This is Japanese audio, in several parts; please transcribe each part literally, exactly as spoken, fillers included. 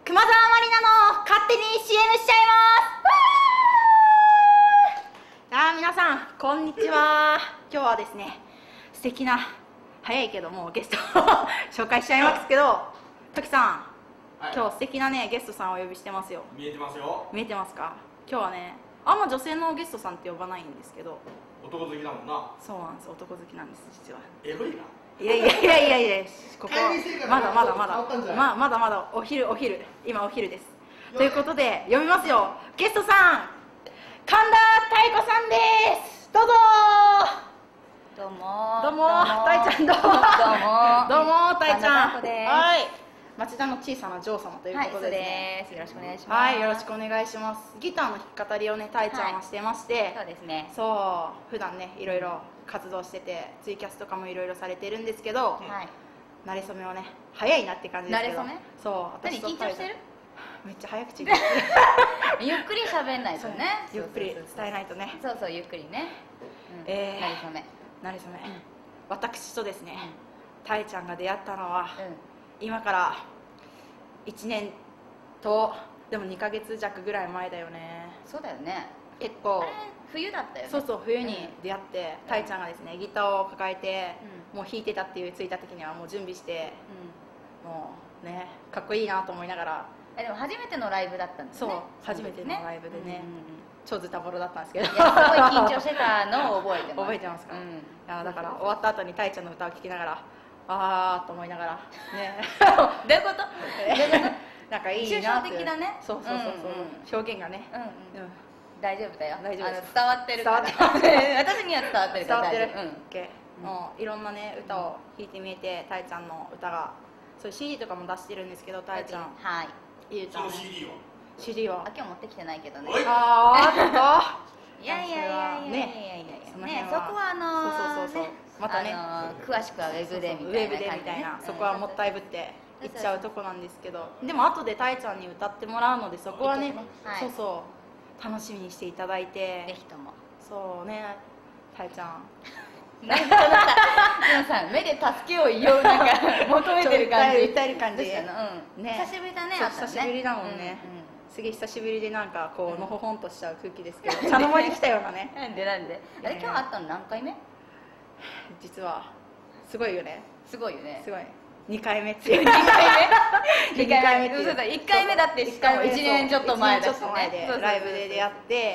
熊沢まりなの勝手に シーエム しちゃいます。あー皆さんこんにちは。今日はですね、素敵な早いけどもうゲストを紹介しちゃいますけど、トキさん、はい、今日素敵なねゲストさんをお呼びしてますよ。 見えてますよ。 見えてますか。今日はね、あんま女性のゲストさんって呼ばないんですけど、 男好きだもんな。 そうなんです、男好きなんです実は。 エブリがいやいやいやいやいや、ここまだまだまだままだまだお昼お昼今お昼です。ということで呼びますよ。ゲストさん、神田妙子さんです。どうぞ。 どうもどうもたいちゃん、どうもどうもどうもたいちゃん。はい、町田の小さな女王様ということでね、 よろしくお願いします。 はい、よろしくお願いします。ギターの弾き語りをねたいちゃんはしてまして、 そうですね。 そう普段ねいろいろ活動してて、ツイキャスとかもいろいろされてるんですけど、はい、慣れ初めはね早いなって感じですけど。 慣れ初め？ そう。 何緊張してる？ めっちゃ早口言ってゆっくり喋んないとね。 ゆっくり伝えないとね。 そうそうゆっくりね。 ええ。 慣れ初め。 慣れ初め。私とですね、たいちゃんが出会ったのは今からいちねんとでもにかげつ弱ぐらい前だよね。 そうだよね。 結構冬だったよね。 そうそう、冬に出会って、たいちゃんがですねギターを抱えてもう弾いてたっていう着いた時にはもう準備して、もうねかっこいいなと思いながら。 でも初めてのライブだったんですね。 そう、初めてのライブでね、超ズタボロだったんですけど、すごい緊張してたのを覚えてます。 覚えてますか。いやだから終わった後にたいちゃんの歌を聴きながら、あーと思いながらねどういうこと？ なんかいいなって。 抽象的なね。 そうそうそうそう、表現がね。 大丈夫だよ。 大丈夫です。 伝わってるから。私には伝わってるから大丈夫。もういろんなね歌を弾いてみて、たいちゃんの歌がそういう シーディー とかも出してるんですけど、たいちゃん。 はい。 いい歌ね。 シーディー はシーディー はあ、今日持ってきてないけどね。 ああっといやいやいやいやいやいやね、そこはあのそうそうそうそう、またね詳しくはウェブでみたいな、 ウェブでみたいな、そこはもったいぶって行っちゃうとこなんですけど、でも後でたいちゃんに歌ってもらうので、そこはねそうそう楽しみにしていただいて、 ぜひとも。 そうね、たいちゃんなんか皆さん目で助けを言おう、なんか求めてる感じ、 訴える感じで、 久しぶりだね。 久しぶりだもんね。すげえ久しぶりで、なんかこうのほほんとしちゃう空気ですけど、茶の間に来たようなね。 なんでなんであれ、今日会ったの何回目？ 実はすごいよね。 すごいよね。 すごいにかいめっていう。にかいめにかいめっていう。 そうだ、いっかいめだって。しかもいちねんちょっと前だしね、ライブで出会って、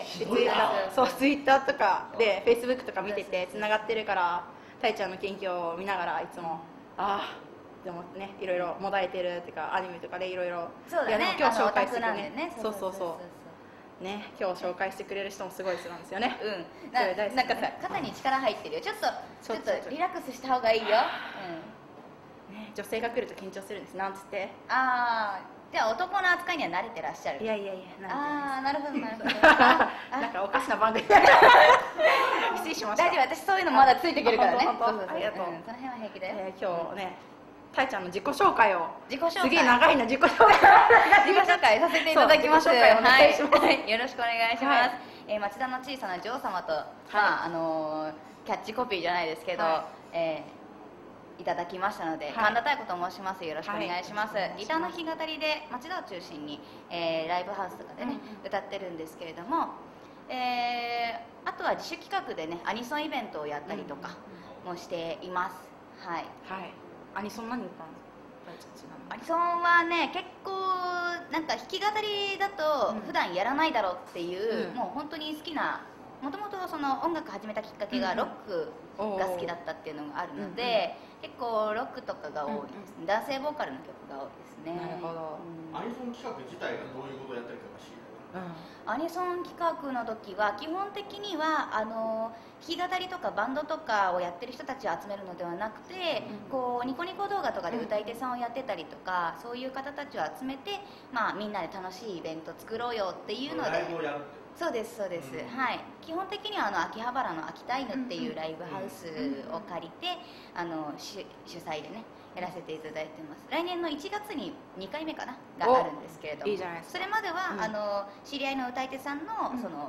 ツイッター、そうツイッターとかでフェイスブックとか見ててつながってるから、たいちゃんの近況を見ながらいつもああでもね、いろいろもだえてるっていうか、アニメとかでいろいろ、 そうだね、 今日紹介してくれるね、 そうそうそうね、今日紹介してくれる人もすごい人なんですよね。 うん、なんかさ、肩に力入ってるよ。ちょっとちょっとリラックスした方がいいよ。 ね、女性が来ると緊張するんです。なんつって。 ああ、じゃあ男の扱いには慣れてらっしゃる。 いやいやいや、 ああ、なるほどなるほど。 なんかおかしな番組。失礼しました。 大丈夫、私そういうのまだついていけるからね。 ありがとう。 その辺は平気だよ。 今日ね、たいちゃんの自己紹介を。 自己紹介。 すげえ長いな、自己紹介。 自己紹介させていただきます。はい、よろしくお願いします。え、町田の小さな女王様と、まああのキャッチコピーじゃないですけど、え。いただきましたので、神田妙子と申します。よろしくお願いします。ギターの弾き語りで町田を中心に、えー、ライブハウスとかでね、うん、歌ってるんですけれども、えー、あとは自主企画でねアニソンイベントをやったりとかもしています。はい、 はい、アニソン何歌うの？ アニソンはね、結構なんか弾き語りだと普段やらないだろうっていう、うん、もう本当に好きな、もともとその音楽始めたきっかけがロックが好きだったっていうのがあるので、うん、結構ロックとかが多いですね。男性ボーカルの曲が多いですね。 なるほど。 アニソン企画自体がどういうことをやったりとかしうん、アニソン企画の時は基本的にはあの弾き語りとかバンドとかをやってる人たちを集めるのではなくて、うん、こうニコニコ動画とかで歌い手さんをやってたりとか、うん、そういう方たちを集めて、まあ、みんなで楽しいイベント作ろうよっていうので、 ライブをやるって。 そうですそうです、うん、はい、基本的にはあの秋葉原の秋田犬っていうライブハウスを借りて、あの主主催でねやらせていただいてます。来年のいちがつににかいめかながあるんですけれども、 いいじゃないですか。 それまでは、うん、あの知り合いの歌い手さんの、その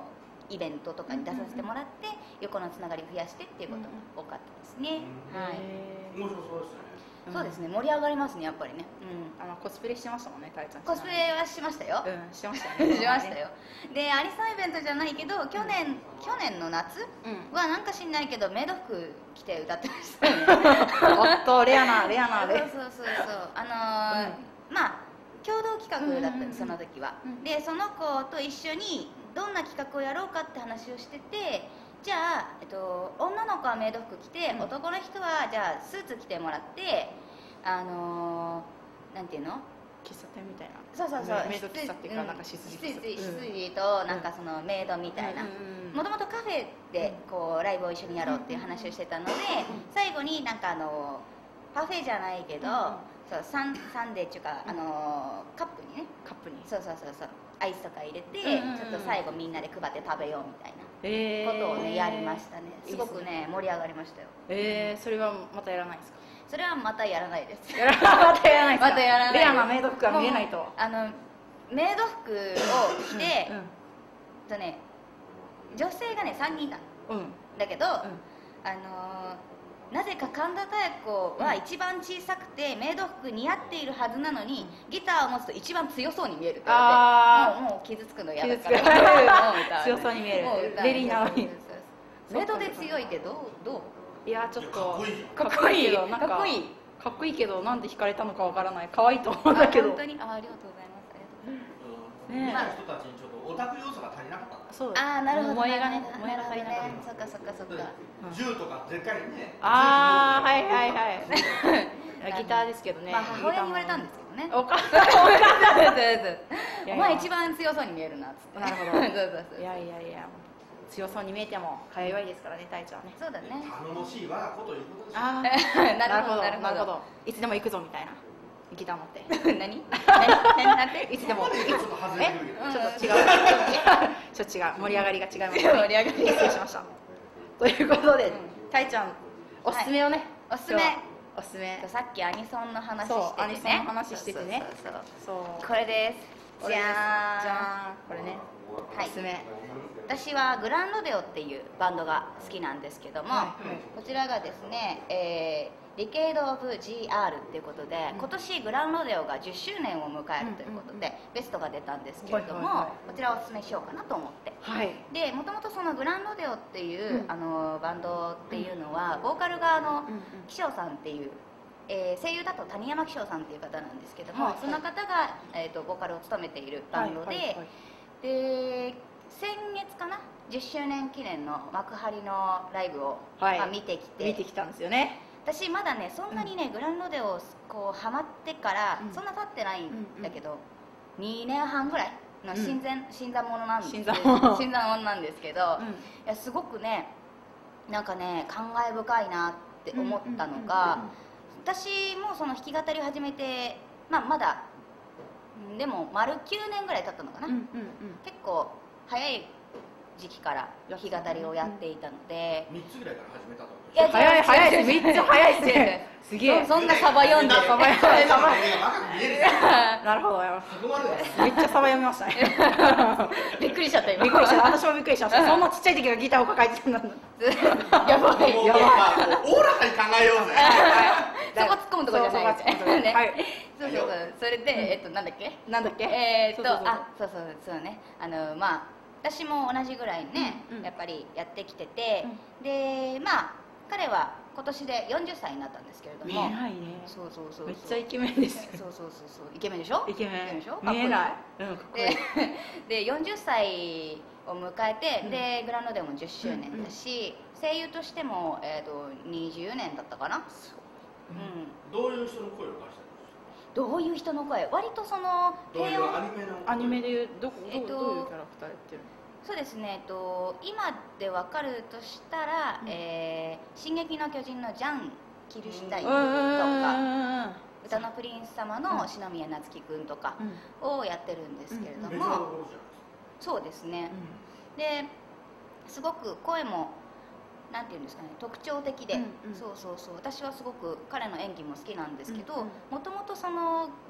イベントとかに出させてもらって、横のつながりを増やしてっていうことが多かったですね。はい。 面白そうですね。 そうですね、盛り上がりますね、やっぱりね。 うん、あのコスプレしてましたもんね、たいちゃん。 コスプレはしましたよ。 うん、してましたね。 しましたよ。で、アリサンイベントじゃないけど、去年去年の夏はなんか知んないけどメイド服着て歌ってましたよね。 おっとレアなレアなで。 そうそうそうそう。あのーまあ共同企画だったんです、その時は。で、その子と一緒にどんな企画をやろうかって話をしてて。じゃあ、えっと、女の子はメイド服着て、うん、男の人はじゃあスーツ着てもらってあのー、なんていうの喫茶店みたいなそうそうそうメイド喫茶っていうか、うん、なんか執事執事となんかそのメイドみたいなもともとカフェでこうライブを一緒にやろうっていう話をしてたので、最後になんかあのパフェじゃないけど、うん、そうサンサンデーっていうか、あのー、カップにねカップにそうそうそうそうアイスとか入れて、ちょっと最後みんなで配って食べようみたいなことをねやりましたね。すごくね盛り上がりましたよ。 えー、それはまたやらないですか？ それはまたやらないです。 またやらないですか？ またやらないです。 レアなメイド服が見えないと。 あのメイド服を着て、うんうん、とね女性がねさんにんだ。うん、だけど、うん、あのー。なぜか神田妙子は一番小さくてメイド服似合っているはずなのに、ギターを持つと一番強そうに見えるって言われて、もうもう傷つくの嫌だから強そうに見えるレリーなのにメイドで強いってどうどういやちょっとかっこいいけどなんかかっこいいかっこいいけどなんで惹かれたのかわからない。可愛いと思うんだけど。 本当にあありがとうございます。ありがとうございます。 ね、まあ人たちにちょっとオタク要素が足りなかった。 そうああなるほど。 萌えがね萌えが足りなかった。 そっかそっかそっか。 銃とかでっかいね。 ああはいはいはい。ギターですけどね。 まあ母親に言われたんですけどね。 お母さんお母さんお前一番強そうに見えるなっつって。 なるほど。そうそうそう。いやいやいや。強そうに見えてもか弱いですからね、たいちゃんはね。 そうだね。 頼もしい我が子ということです。 ああ、なるほどなるほど。いつでも行くぞみたいな。ギター持って。 何？何？何？なんて？ いつでも。 ちょっと外れてるけど。 ちょっと違う。ちょっと違う。盛り上がりが違います。 盛り上がり失礼しました。ということで、たいちゃんおすすめをね。 おすすめ。 おすすめ。 さっきアニソンの話しててね。 アニソンの話しててね。 そうこれです。じゃーん。じゃーん。これね。おすすめ。 私はグランロデオっていうバンドが好きなんですけども、はいはい、こちらがですね、えー、ディケイド・オブ・ジーアール っていうことで、うん、今年グランロデオがじゅっしゅうねんを迎えるということで、うんうんうん、ベストが出たんですけれども、はいはいはい、こちらをおすすめしようかなと思って、はい、でもともとそのグランロデオっていう、うん、あのバンドっていうのは、ボーカルがあの、うんうん、気象さんっていうえー、声優だと谷山紀章さんっていう方なんですけども、はいはい、その方が、えー、とボーカルを務めているバンドで、はいはいはい、で先月かなじゅっしゅうねん記念の幕張のライブを、はいまあ、見てきて見てきたんですよね。 私まだねそんなにね、うん、グランロデオこうハマってからそんな経ってないんだけど、うんうん、にねんはんぐらいの新参、うん、新参者なんです新参者なんですけど、うん、いやすごくねなんかね感慨深いなって思ったのが、私もその弾き語りを始めて、まあ、まだでも丸きゅうねんぐらい経ったのかな、うんうんうん、結構早い時期から弾き語りをやっていたので、 みっつぐらいから始めたと思う。 いや早い早いですみっつ早いですね。すげえそんなサバ読んでサバ読んでなるほどめっちゃサバ読みましたね。 びっくりしちゃった今。 びっくりした。私もびっくりしました。そんなちっちゃい時がギターを抱えてたんだ。 やばいやばい。おおらかに考えようぜ。 そこ突っ込むところじゃないですね。 はい。 そうそうそう。それでえっとなんだっけ？ なんだっけ？ えっとあそうそうそうね。あのまあ私も同じぐらいねやっぱりやってきてて、でまあ彼は今年でよんじゅっさいになったんですけれども、 見えないね。 そうそうそう。 めっちゃイケメンです。 そうそうそうそう。イケメンでしょ？ イケメンでしょ？ 見えない。うんかっこいい。 でよんじゅっさいを迎えて、でグランロデオもじゅっしゅうねんだし、声優としてもえっとにじゅうねんだったかな。うん。 どういう人の声を出したの？ どういう人の声？割とその低音アニメのアニメでいうどどういうキャラクターやってるの？ そうですね、えっと、今で分かるとしたら「うんえー、進撃の巨人」のジャン・キルシュタインとか「歌のプリンス様」の篠宮夏樹君とかをやってるんですけれども、うんうん、そうですね、うん、ですごく声もなんていうんですかね特徴的で、うんうん、そうそうそう私はすごく彼の演技も好きなんですけど、もともとその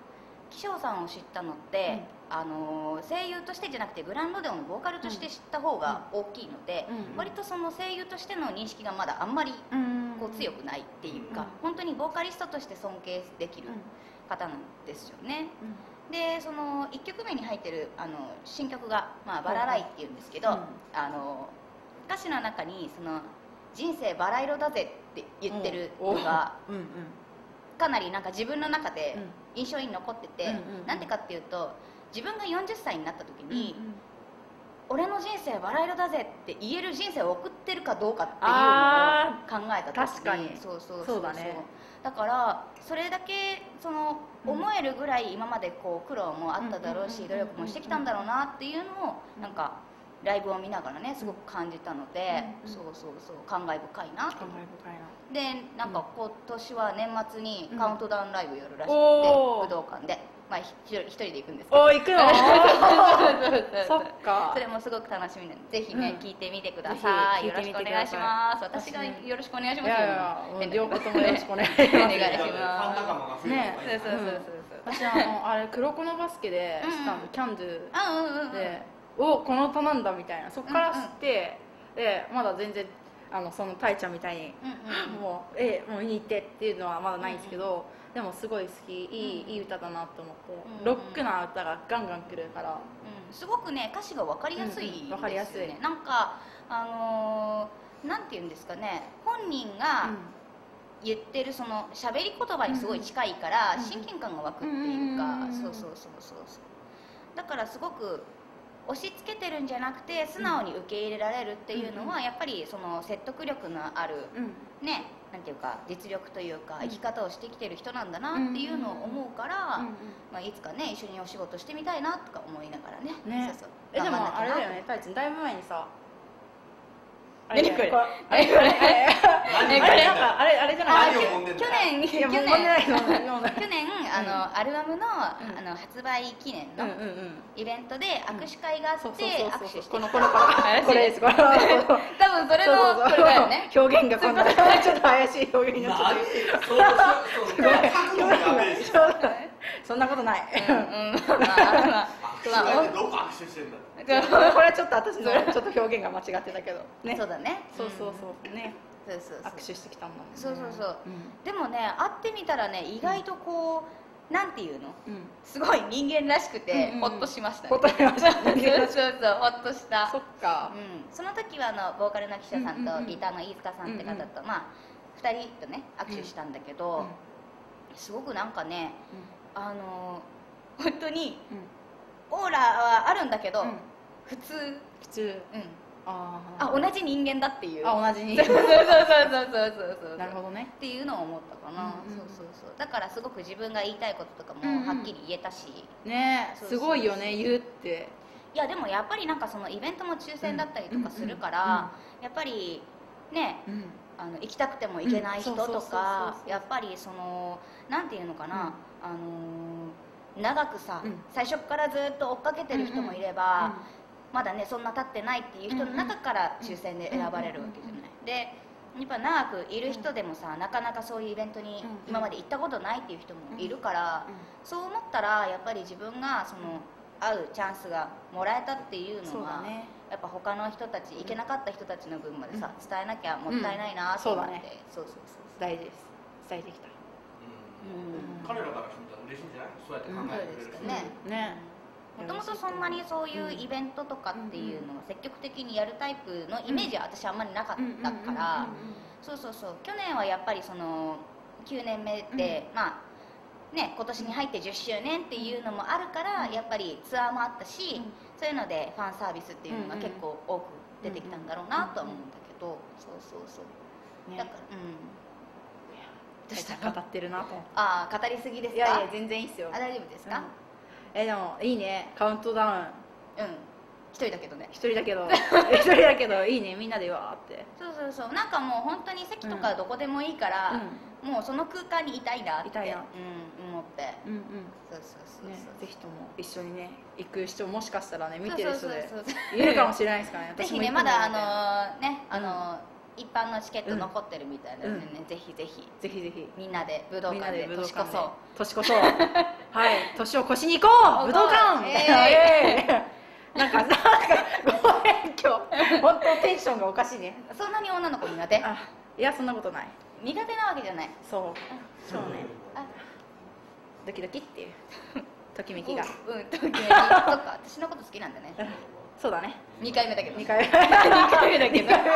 気象さんを知ったのって、うん、あの声優としてじゃなくてグランロデオのボーカルとして知った方が大きいので、うん、割とその声優としての認識がまだあんまりこう強くないっていうか、うん、本当にボーカリストとして尊敬できる方なんですよね、うん、でそのいっきょくめに入ってるあの新曲が「まあ、バラライ」っていうんですけど、うん、あの歌詞の中にその「人生バラ色だぜ」って言ってるのが、うんうん、かなりなんか自分の中で印象に残ってて、なんでかっていうと自分がよんじゅっさいになった時に、うんうん、俺の人生バラ色だぜって言える人生を送ってるかどうかっていうのを考えた時に、確かにそうそうそうそうだね。だからそれだけその思えるぐらい今までこう苦労もあっただろうし努力もしてきたんだろうなっていうのをなんかライブを見ながらねすごく感じたので、うん、そうそうそう感慨深いなと思ってでなんか今年は年末にカウントダウンライブやるらしくて、武道館で、まあ、一人で行くんですけど。 おー行くのそっか。 それもすごく楽しみなのでぜひね、うん、聞いてみてください。よろしくお願いします。私がよろしくお願いします。いやいや両方ともよろしくお願いします。お願いします。ね、そうそうそうそう。 私あのあれ黒子のバスケでしたの、キャンドゥで。おこの歌なんだみたいなそこから知って、うんうん、でまだ全然あのそのタイちゃんみたいに、うんうん、もうえもう見に行ってっていうのはまだないんですけど、うんうん、でもすごい好きいい、うん、いい歌だなと思って、うんうん、ロックな歌がガンガンくるから、 うん、すごくね歌詞が分かりやすいですよね、うんうん、分かりやすいなんかあのー、なんていうんですかね本人が言ってるその喋り言葉にすごい近いから親近感が湧くっていうか、そうそうそうそうそうだからすごく押し付けてるんじゃなくて素直に受け入れられるっていうのは、うん、やっぱりその説得力のある、うん、ねなんていうか実力というか生き方をしてきてる人なんだなっていうのを思うから、うんうんまあ、いつかね一緒にお仕事してみたいなとか思いながらね。 ねそうそうえでもあれだよねタイチンだいぶ前にさ何これあれこれあれあれあれじゃない去年去年去年あのアルバムのあの発売記念のイベントで握手会があって握手してこのこのこれですこれ多分それのこれだよね表現がこんなちょっと怪しい表現になっちゃってそんなことないどこ握手してんだこれはちょっと私のちょっと表現が間違ってたけどねそうだねそうそうそうねそうそう握手してきたんだもんねそうそうそうでもね会ってみたらね意外とこうなんていうのすごい人間らしくてホッとしましたホッとしましたそうそうそうホッとしたそっかその時はあのボーカルの記者さんとギターの飯塚さんって方とまあふたりとね握手したんだけどすごくなんかねあの本当にオーラはあるんだけど普通普通うんああ同じ人間だっていうあ同じ人間そうそうそうそうそうそうなるほどねっていうのを思ったかな、うんうん、そうそうそうだからすごく自分が言いたいこととかもはっきり言えたし、 うん、ねすごいよね言うっていやでもやっぱりなんかそのイベントも抽選だったりとかするから、うんうんうん、やっぱりね、うん、あの行きたくても行けない人とかやっぱりそのなんていうのかな、うん、あのー、長くさ、うん、最初からずっと追っかけてる人もいれば、うんうんまだねそんな経ってないっていう人の中から抽選で選ばれるわけじゃないでやっぱ長くいる人でもさなかなかそういうイベントに今まで行ったことないっていう人もいるからそう思ったらやっぱり自分がその会うチャンスがもらえたっていうのはやっぱ他の人たち行けなかった人たちの分までさ伝えなきゃもったいないなと思ってそうそうそう大事です伝えてきた彼らからしてみたら嬉しいんじゃないそうやって考えてくれるねねもともとそんなにそういうイベントとかっていうのを積極的にやるタイプのイメージは私あんまりなかったからそうそうそう去年はやっぱりそのきゅうねんめで、うん、まあね今年に入ってじゅっしゅうねんっていうのもあるからやっぱりツアーもあったし、うん、そういうのでファンサービスっていうのが結構多く出てきたんだろうなとは思うんだけどそうそうそう、ね、だからうんどうしたの語ってるなとああ語りすぎですかいやいや全然いいっすよあ大丈夫ですか、うんえでもいいねカウントダウンうん一人だけどね一人だけど一人だけどいいねみんなでわーってそうそうそうなんかもう本当に席とかどこでもいいから、うん、もうその空間にいたいなっていたいな、うん、思ってうんうんそうそうそうそう、ね、 ぜひとも一緒にね行く人もしかしたらね見てる人でいるかもしれないですからねぜひねまだあのー、ねあのー一般のチケット残ってるみたいなのでね、 うん、 ぜひぜひぜひぜひみんなで武道館で年越そう年越そうはい年を越しに行こう武道館、 えー、なんかなんかごめん今日本当テンションがおかしいね。 そんなに女の子苦手？ あ、いやそんなことない。 苦手なわけじゃない。 そうそうね、ドキドキっていうときめきが、 うん、うん、ときめきとか私のこと好きなんだね。 そうだね。 にかいめだけどにかいめにかいめだけどいや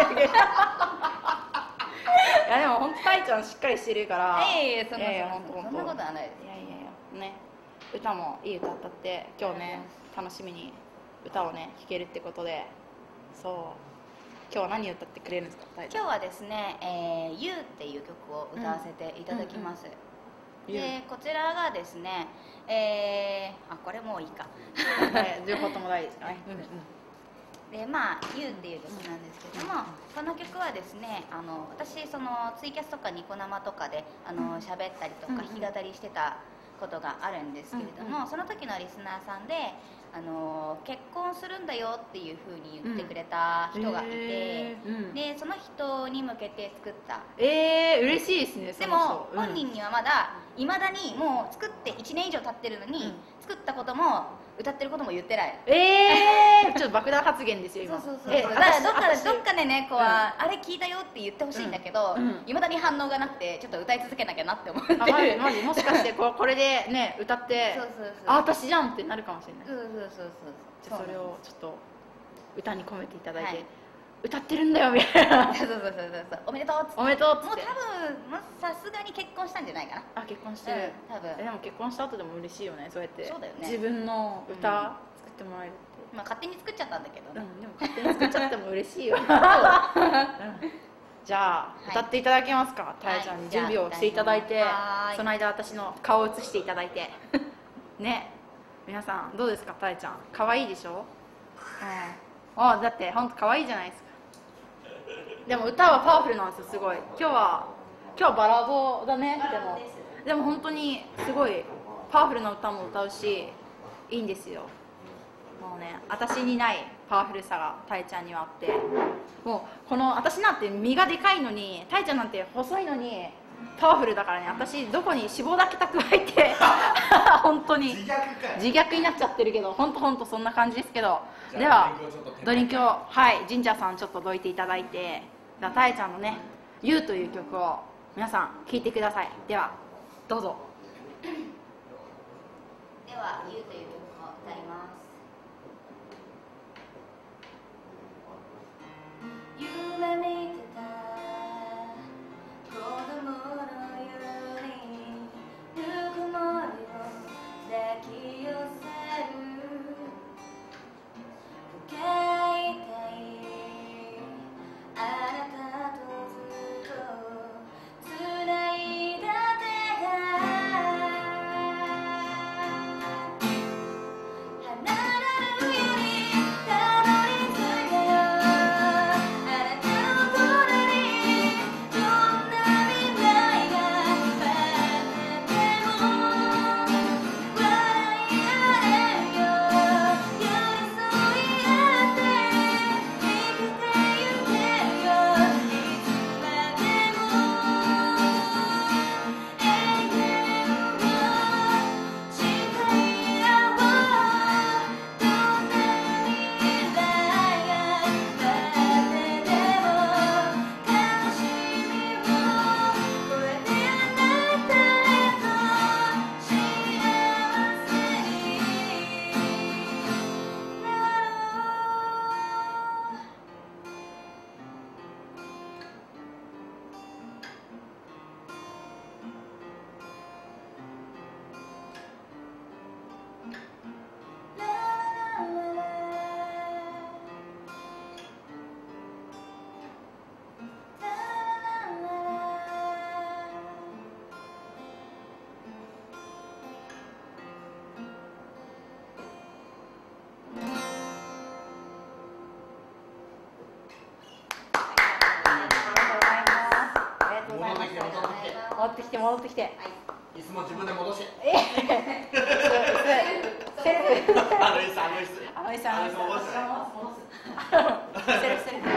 でも本当たいちゃんしっかりしてるから。 いやいやそんなそんなそそんなことはないです。 いやいやいやね、歌もいい歌歌って今日ね楽しみに歌をね聴けるってことで、そう今日は何歌ってくれるんですか？ 今日はですね「えー、You」っていう曲を歌わせていただきます、うんうんうん、でこちらがですね、えー、あこれもういいか両方とも大事ですかね、 うん、でまあ「You」っていう曲なんですけども、この曲はですねあの私そのツイキャスとかニコ生とかであの喋ったりとか弾き語りしてたことがあるんですけれども、その時のリスナーさんであの結婚するんだよっていうふうに言ってくれた人がいて、うん、でその人に向けて作った。 えー、嬉しいですね。 でも本人にはまだいまだにもう作っていちねん以上経ってるのに、うん、作ったことも歌ってることも言ってない。 えー、ちょっと爆弾発言ですよ今。 そうそうそうそう、だからどっかでどっかでねこう、うん、あれ聞いたよって言ってほしいんだけど、いま、うん、だに反応がなくてちょっと歌い続けなきゃなって思ってる。あマジマジもしかしてここれでね歌ってそうそうそうあ私じゃんってなるかもしれない。 そうそうそうそうじゃあそれをちょっと歌に込めていただいて、はい、歌ってるんだよみたいな。 そうそうそうそうそうおめでとうっつって。 おめでとうっつって。 もう多分さすがに結婚したんじゃないかな。 あ結婚してる、 うん、多分でも結婚した後でも嬉しいよねそうやって。 そうだよね、 自分の歌、うん、作ってもらえるって。 まあ勝手に作っちゃったんだけどね、 うん、でも勝手に作っちゃっても嬉しいよ、うん、じゃあ、はい、歌っていただけますか。たやちゃんに準備をしていただいて、はい、その間私の顔を映していただいてね、皆さんどうですか。たやちゃん可愛いでしょ、うん、あだって本当可愛いじゃないですか。でも歌はパワフルなんですよすごい。今日は今日はバラードだね。でもでも本当にすごいパワフルな歌も歌うしいいんですよ。もうね私にないパワフルさがたえちゃんにはあって、もうこの私なんて身がでかいのにたえちゃんなんて細いのにパワフルだからね。私どこに脂肪だけ蓄えて本当に自虐になっちゃってるけど本当本当そんな感じですけど。ではドリンクをはいジンジャーさんちょっとどいていただいて、たえちゃんのね「You」という曲を皆さん聴いてください。ではどうぞ。 では「You」という曲を歌います。夢見てた子供のようにぬくもりを抱き寄せる向かいたいあなたとずっとつないだ手が離れるようにたどり着いたよ。 戻ってきて戻ってきて、はい、 椅子も自分で戻して。 えセルフあの椅子あの椅子あの椅子あの椅子戻して。 セルフセルフ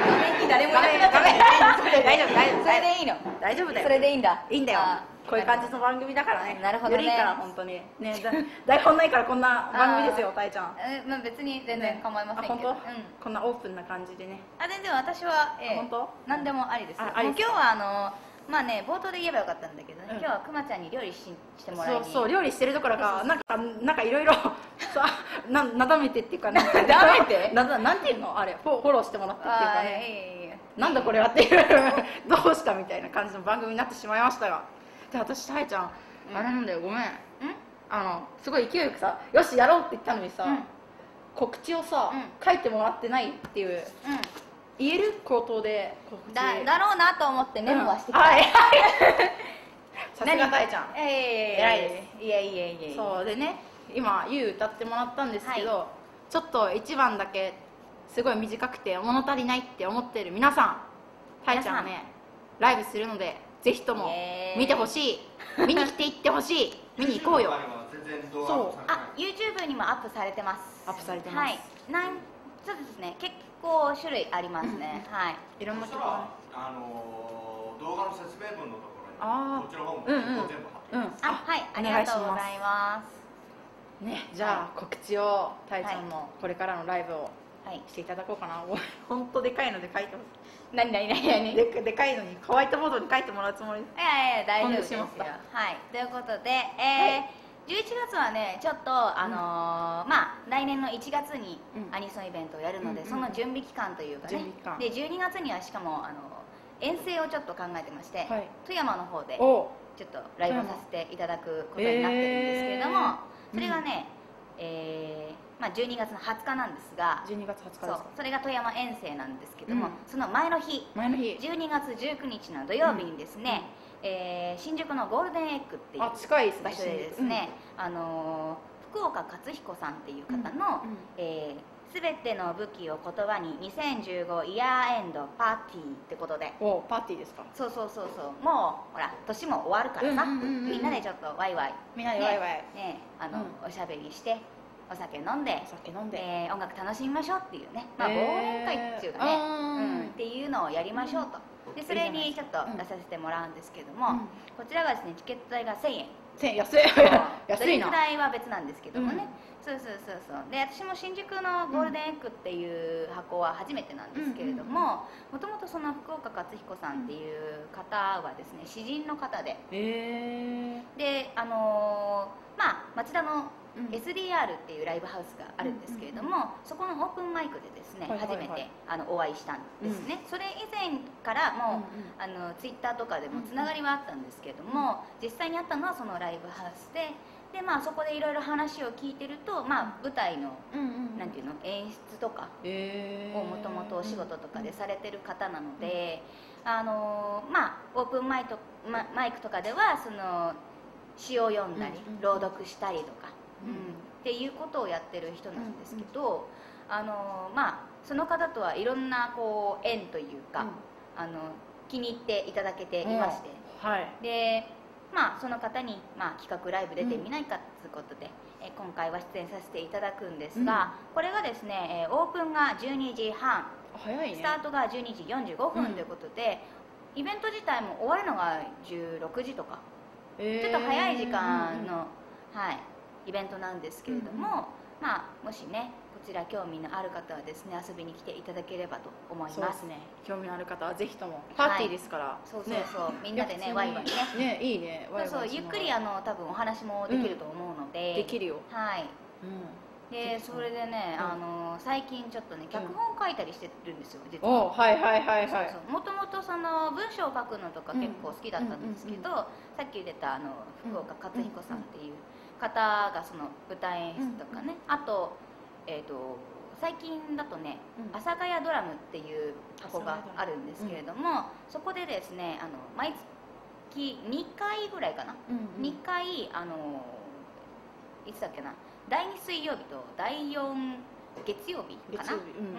に誰もいなくなっちゃダメ大丈夫大丈夫それでいいの大丈夫だよそれでいいんだいいんだよあこういう感じの番組だからねなるほどねよりいいから本当にねだ台本ないからこんな番組ですよたいちゃんえまあ別に全然構いませんけど、 ねあ本当うんこんなオープンな感じでねあ全然私は、ええ、 本当何でもありですよあありですもう今日はあのまあね冒頭で言えばよかったんだけどね、 うん今日はくまちゃんに料理ししてもらいにそうそう料理してるところかなんかなんかいろいろななだめてっていうかなんかなめてなななんていうのあれフォフォローしてもらってっていうかあねいいいいなんだこれはっていうどうしたみたいな感じの番組になってしまいましたがで私たいちゃん、 うんあれなんだよごめんうんあのすごい勢いよくさよしやろうって言ったのにさ、 うん告知をさ、 うん書いてもらってないっていうう言える口頭で告知んだだろうなと思ってメモはしてきた、 うんはいさすがたいちゃんええ偉いですいやいやいやいやそうでね今「ゆう」歌ってもらったんですけど、ちょっといちばんだけすごい短くて物足りないって思ってる皆さんたいちゃんはねライブするのでぜひともイエーイ見てほしい見に来ていってほしい見に行こうよ全然動画アップされてないあ YouTube にもアップされてますアップされてますはいなんそうですね結構種類ありますね、はいいろんなそしたら曲がねあのー動画の説明文のところにあーこっちの方もうんうん全部貼ってうんますあはいありがとうございますねじゃあ告知をたいちゃんのこれからのライブをはいしていただこうかなごめん本当でかいので書いてます何何何何ででかいのにホワイトボードに書いてもらうつもりですいやいや大丈夫ですよ飛んでしまっはいということで、えーはいじゅういちがつはねちょっとあのーまあ来年のいちがつにうんアニソンイベントをやるので、 うんその準備期間というかね準備期間でじゅうにがつにはしかもあの遠征をちょっと考えてまして、 はい富山の方でおちょっとライブをさせていただくことになってるんですけれども、 えーそれがね、えーまあ、じゅうにがつのはつかなんですがじゅうにがつはつかそうですかそれが富山遠征なんですけども、 うんその前の日前の日じゅうにがつじゅうくにちの土曜日にですね、えー新宿のゴールデンエッグっていうあ近いですね場所でですね、あのー福岡克彦さんっていう方のうん 「えー、全ての武器を言葉ににせんじゅうごイヤーエンドパーティー」ってことでおパーティーですかそうそうそうそうもうほら年も終わるからさ、 うんうんうんうんみんなでちょっとワイワイみんなでワイワイねねあの、 うおしゃべりしてお酒飲んでお酒飲んでえー音楽楽しみましょうっていうね、まあ、 へ忘ー年会っていうかね、 あーうん、っていうのをやりましょうとでそれにちょっとうん出させてもらうんですけども、 うんこちらがですねチケット代がせんえんせん安いド安いなリンク代は別なんですけどもね、 うんそうそうそうそうで私も新宿のゴールデンエッグっていう箱は初めてなんですけれどももともとその福岡克彦さんっていう方はですね詩人の方でへえであのーまあ町田のうんエスディーアール っていうライブハウスがあるんですけれども、そこのオープンマイクでですね、 はいはいはい初めてあのお会いしたんですね、それ以前からもう、あのツイッターとかでもつながりはあったんですけれども、実際にあったのはそのライブハウスでで、まあ、そこでいろいろ話を聞いてると、まあ、舞台のうんうんなんていうの演出とかへえをもともとお仕事とかでされてる方なので、あのまあ、オープンマイトママイクとかではその詩を読んだり、 うんうん朗読したりとか、 うんうんっていうことをやってる人なんですけど、あのまあ、その方とはいろんなこう縁というか、あの気に入っていただけていまして、 はいでまあ、その方に、まあ、企画ライブ出てみないかということで、え今回は出演させていただくんですが、これがですね、えオープンがじゅうにじはん早いねスタートがじゅうにじよんじゅうごふんということで、イベント自体も終わるのがじゅうろくじとかちょっと早い時間の、はい、イベントなんですけれども、 うんうんまあ、もしねこちら興味のある方はですね遊びに来ていただければと思います。 そうですね興味のある方はぜひともパーティーですから、 そうそうそう、 ねみんなでねいやワイワイねねいいねワイワイそうそうゆっくりあの多分お話もできると思うので、 できるよ、 はいうん、 でそれでね、 うんあの最近ちょっとね脚本書いたりしてるんですよ実おは。 はいはいはいはいもともとその文章を書くのとか結構好きだったんですけど、 うんうんさっき言ってたあの福岡克彦さんっていう方がその舞台演出とかね、あと,、えー、と最近だとねうん阿佐ヶ谷ドラムっていう箱があるんですけれども、そこでですねあの毎月にかいぐらいかな、 うんうんにかいあのいつだっけなだいに水曜日とだいよん月曜日かな、 月曜日うんうん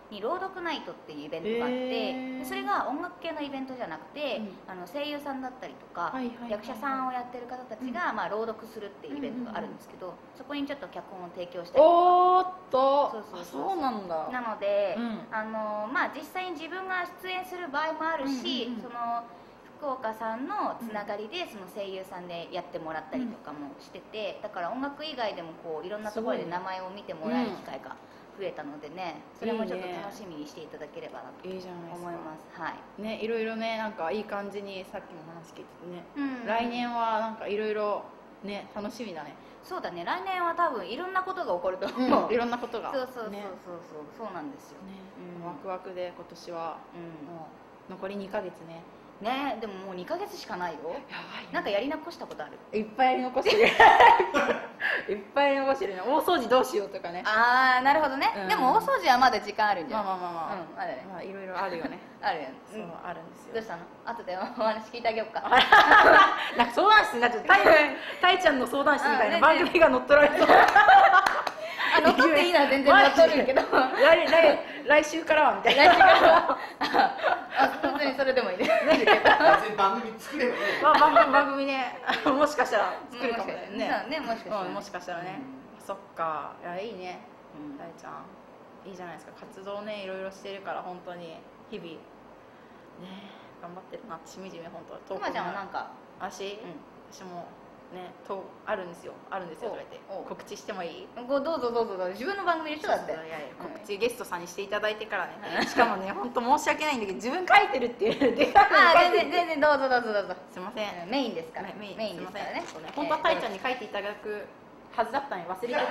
に朗読ナイトっていうイベントがあって、でそれが音楽系のイベントじゃなくて、うん、あの声優さんだったりとか、はいはいはいはい、役者さんをやってる方たちが、うん、まあ、朗読するっていうイベントがあるんですけど、うんうんうん、そこにちょっと脚本を提供したりとか。 おーっと、そうそうそう、そうなんだ。 なので、うん、あのまあ、実際に自分が出演する場合もあるし、うんうんうん、その福岡さんのつながりでその声優さんでやってもらったりとかもしてて、だから音楽以外でもこういろんなところで名前を見てもらえる機会が増えたのでね、それもちょっと楽しみにしていただければなと思います。はい。 ね、いろいろね、なんかいい感じにさっきも話聞いててね、うんうん、来年はなんかいろいろね、楽しみだね。 そうだね、来年は多分いろんなことが起こると思う、 うん、いろんなことが、 そうそうそうそうそう、ね、そうなんですよね、 うん、ワクワクで今年は、うん、もう残りにかげつね。 ね、でももうにかげつしかないよ。やばい、ね、なんかやり残したことある？ いっぱいやり残してるいっぱいやり残してるね。大掃除どうしようとかね。 ああ、なるほどね、うん、でも大掃除はまだ時間あるんじゃん。 まあまあまあまあ、うん、あるね、まあいろいろあるよねあるよね、 そう、うん、あるんですよ。 どうしたの？後でお話聞いてあげようかなんか相談室になっちゃって、たいちゃんの相談室みたいな番組が乗っ取られそうあ、乗っ取っていいなら全然乗っ取るけど来, 来, 来週からはみたいな。 来週からはあ、本当にそれでもいいです番組作ればいい、 まあ、番組番組ねもしかしたら作るかもね。 ね、もしかしたらね、 もしかしたらね、うん、そっか、いや、いいね、たいちゃんいいじゃないですか。活動ね、いろいろしてるから本当に日々ね頑張ってるなってしみじみ本当。 くまちゃんはなんか私、うん、私もね、とあるんですよ、あるんですよとか言って告知してもいい？ どうぞどうぞどうぞ、自分の番組でしょだって。 告知ゲストさんにしていただいてからね、しかもね、本当申し訳ないんだけど自分書いてるっていうでかくあ、全然全然どうぞどうぞどうぞ、 すいません、 メインですから、メインですからね。 本当はたいちゃんに書いていただくはずだったのに忘れてて、出し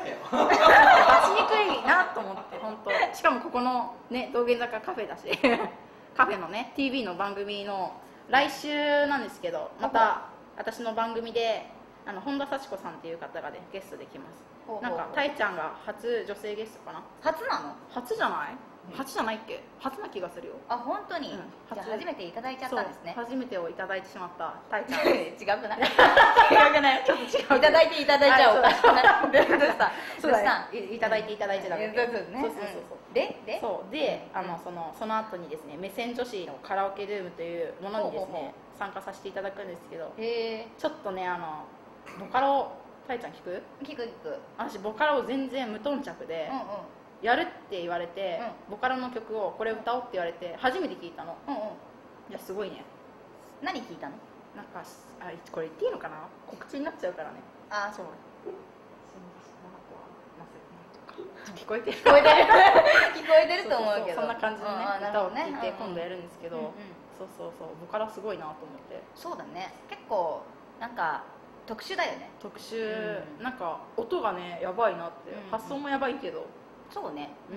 にくいなと思って、本当。しかもここのね、道玄坂カフェだしカフェのね ティービー の番組の来週なんですけど、また私の番組であの本田幸子さんっていう方がねゲストで来ます。ほうほうほう、なんかたいちゃんが初女性ゲストかな。 初なの？ 初じゃない？初じゃないっけ？初な気がするよ。 あ、本当に、うん、じゃあ初めていただいちゃったんですね。 初めてをいただいてしまったたいちゃん違くない？違くない？ちょっと違う。いただいていただいちゃおうか。 そうだね、いただいていただいてだめ。そうそうそうそう。ででそうで、あのそのその後にですね、目線女子のカラオケルームというものにですね参加させていただくんですけど、ちょっとね、あのボカロ、たいちゃん聞く？ 聞く聞く。 私ボカロ全然無頓着で、うんうん、やるって言われて、うん、ボカロの曲をこれ歌おうって言われて初めて聞いたの。うんうん、いやすごいね。 何聞いたの？ なんかあ、これ言っていいのかな？告知になっちゃうからね。 あ、そう。 聞こえてる？ 聞こえてる聞こえてると思うけど、 そんな感じのね歌を聴いて今度やるんですけど、そうそうそう、ボカロすごいなと思って。 そうだね、結構なんか特殊だよね。 特殊、うん、なんか音がねやばいなって、うん、発想もやばいけど、 そうね、うん、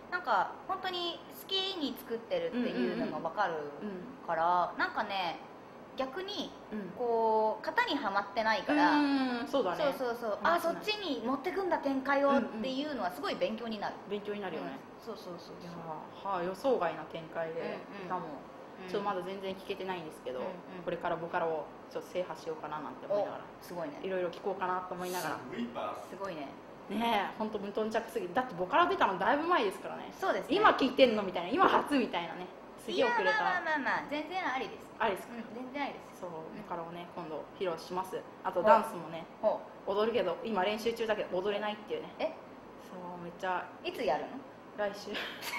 なんか本当に好きに作ってるっていうのが分かるから、なんかね逆にこう型にはまってないから、 うん、そうだね、 そうそうそう、あ、そっちに持ってくんだ展開をっていうのはすごい勉強になる。 勉強になるよね、 うん、そうそうそうそう。 いや、はあ、予想外な展開で、歌もちょっとまだ全然聴けてないんですけど、うんうん、これからボカロをちょっと制覇しようかななんて思いながら、 すごいね、 いろいろ聴こうかなと思いながら、 すごいね。 ねえ、本当無頓着すぎて、だってボカロ出たのだいぶ前ですからね。 そうですね、 今聴いてんのみたいな、今初みたいなね、すげえ遅れた。 いや、まあまあまあまあ、全然ありです。 ありですか、うん、 全然ありです。 そう、ボカロをね今度披露します。あとダンスもね踊るけど今練習中だけど踊れないっていうね。え、そう、めっちゃ。 いつやるの？ 来週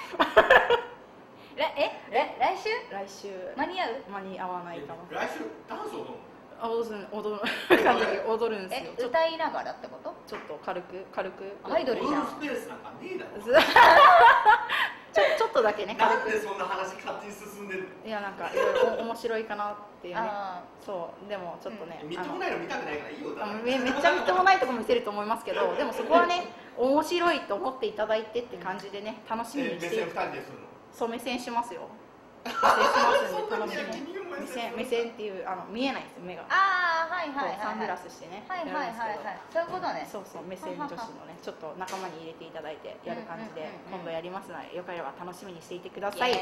ええ来週来週間に合う？ 間に合わないかも。 来週ダンス踊るの？ あ、踊る踊る感じで踊るんですよ。 え、歌いながらってこと？ ちょっと軽く軽くアイドルじゃん。 スペースなんかねえだろちょ, ちょっとだけね、 軽く。なんでそんな話勝手に進んでるの？ いや、なんかいろいろ面白いかなっていうね。そう、でもちょっとね、 みっともないの見たくないからいいよ。 め, めっちゃみっともないとこ見せると思いますけど、でもそこはね面白いと思っていただいてって感じでね、楽しみにして。 目線ふたりでするの？ そう、目線しますよ。目線しますんで楽しみに。目線目線っていう、あの見えないです目が。 ああ、はいはいはい、 サングラスしてね、 はいはいはいはい、そういうことね。 そうそう、目線女子のねちょっと仲間に入れていただいてやる感じで今度やりますので、よければ楽しみにしていてください。イエ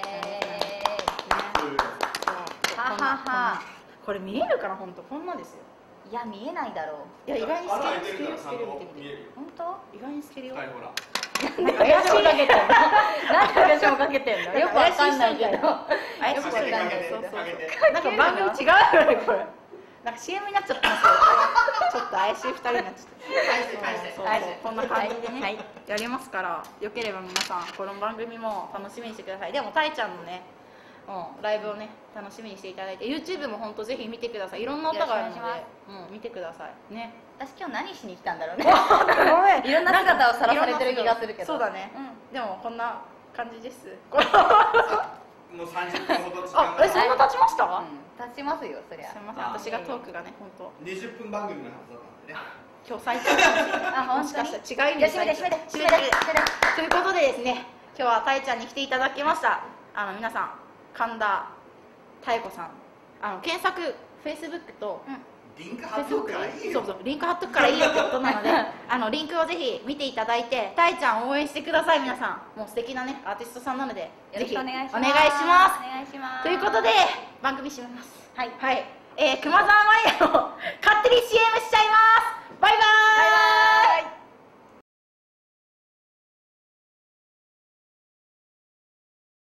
ーイ、ね、ははは。これ見えるかな、本当こんなですよ。 いや、見えないだろう。 いや、意外に透ける透ける透ける、見てみて。 本当？ 意外に透けるよ。 なんで私もかけてんのなんで私もかけてんのよくわかんないけどよくわかんないけどなんか番組違うよねこれ。なんか シーエム になっちゃってますよ。ちょっと怪しいふたりになっちゃって。そうそうこんな感じでねやりますから、よければ皆さんこの番組も楽しみにしてください。でもたいちゃんのね、うん、ライブをね楽しみにしていただいて、 YouTube も本当ぜひ見てください。いろんな歌があるので、うん、見てくださいね。 私今日何しに来たんだろうねごめん、 いろんな姿をさらされてる気がするけど。 そうだね、でもこんな感じです。 もうさんじゅっぷんほど時間あ、え、そんな経ちました？ 経ちますよ、そりゃ。 すみません、私がトークがね、本当。 にじゅっぷん番組のはずだったんでね。 今日最長かもしれない。 あ、本もしか当に。 したら違いに。 閉めて閉めて閉めて閉めて。 ということでですね、今日はたいちゃんに来ていただきました。あの皆さん、神田妙子さん、あの検索、Facebook と。 リンク貼っとくからいいよ。 そうそう、リンク貼っとくからいいよってことなので、あのリンクをぜひ見ていただいて、たいちゃんを応援してください。皆さん、もう素敵なねアーティストさんなので、 よろしくお願いします。 お願いします。 お願いします。 ということで番組締めます。 はいはい。えー、熊沢マリアの勝手に シーエム しちゃいます。バイバーイ。